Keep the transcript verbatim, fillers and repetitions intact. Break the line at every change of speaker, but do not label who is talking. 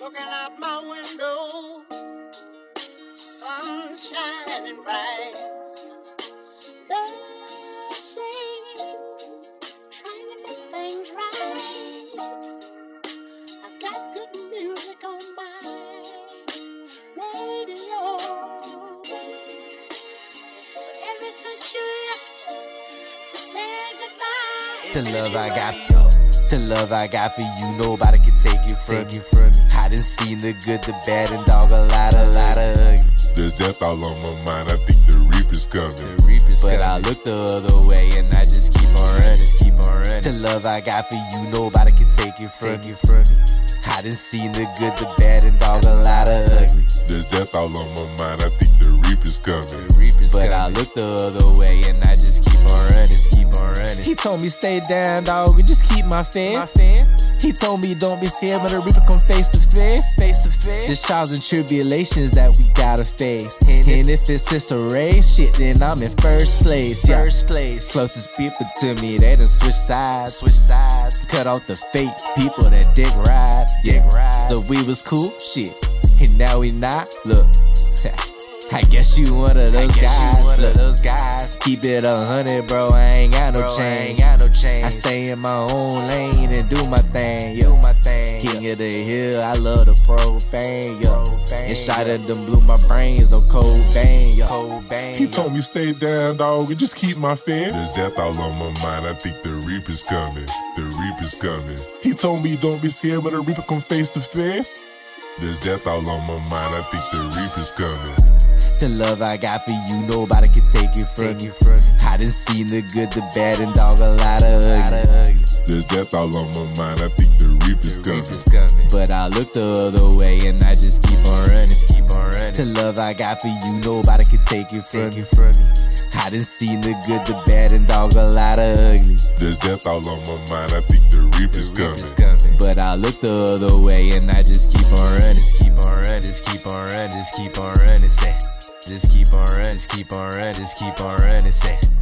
looking out my window, sun shining bright. Dancing, trying to make things right. I've got good music on my radio. But ever since you left, said goodbye.
The love I got for the love I got for you, nobody can take it from you. I done seen the good, the bad, and dog a lot, a lot of ugly.
There's death all on my mind, I think the reaper's coming.
The reaper's but coming. I look the other way and I just keep on running, just keep on running. The love I got for you, nobody can take it from you. I done seen the good, the bad, and dog a lot of ugly.
There's death all on my mind, I think the reaper's coming.
The reaper's but coming. I look the other way and I just keep on running, just keep on running. He told me stay down, dog, and just keep my fan. My fan. He told me don't be scared when the reaper come face to face, face to face. There's trials and tribulations that we gotta face. And, and if it's just a race, shit, then I'm in first place. Yeah. First place. Closest people to me, they done switch sides, switch sides. Cut off the fake people that dick ride, yeah. Ride. So we was cool, shit, and now we not. Look. I guess you one of those guys. One Look, of those guys. Keep it a hundred, bro. I ain't got no bro, change. I ain't got no change. I stay in my own lane and do my thing. Yo, my thing. King of the hill. I love the propane. Yo, and shot at them blew my brains. No cold bang. Yo, cold bang.
He told me stay down, dog, and just keep my fan. There's death all on my mind. I think the reaper's coming. The reaper's coming. He told me don't be scared when the reaper come face to face. There's death all on my mind. I think the reaper's coming.
The love I got for you, nobody can take it from you. I done seen the good, the bad, and dog a lot of ugly.
There's death all on my mind, I think the reaper's coming.
coming. But I look the other way and I just keep on running, just keep on running. The love I got for you, nobody can take it from you. I done seen the good, the bad, and dog a lot of ugly.
There's death all on my mind, I think the reaper's, the reaper's
coming. coming. But I look the other way and I just keep on running, just keep on running, just keep on running, just keep on running, say. Just keep on running, just keep on running, just keep on running, say.